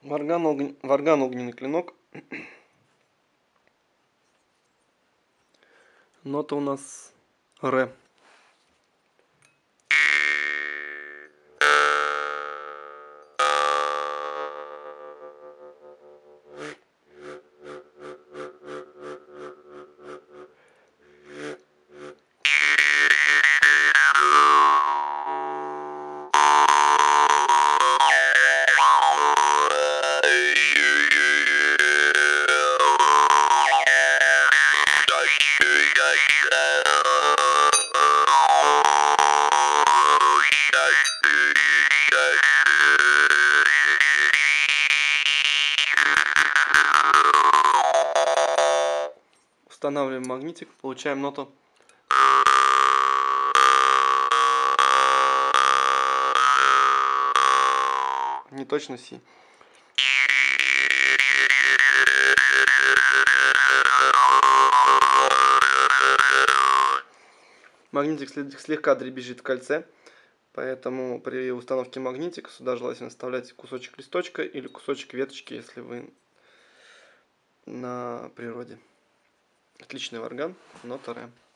Варган огненный клинок. Нота у нас ре. Устанавливаем магнитик, получаем ноту. Не точно си. Магнитик слегка дребезжит в кольце, поэтому при установке магнитика сюда желательно вставлять кусочек листочка или кусочек веточки, если вы на природе. Отличный варган, нота ре.